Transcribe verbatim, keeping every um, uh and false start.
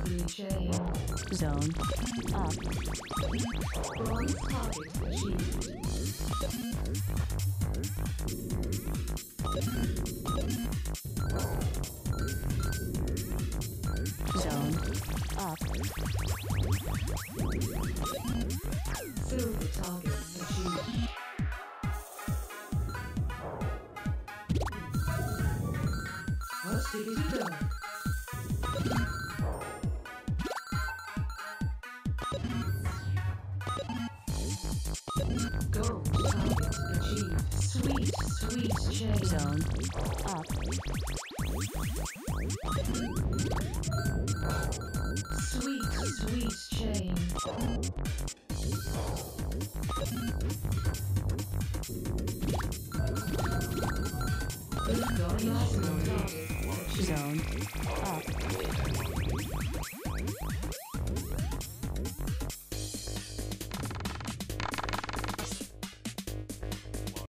Successfully changed. Zone up. Bronze target achieved. Zone up. Silver target achieved. What's the to go? Gold target achieved. Sweet, sweet change. Zone up. Sweet, sweet change. Going national target. Zone up.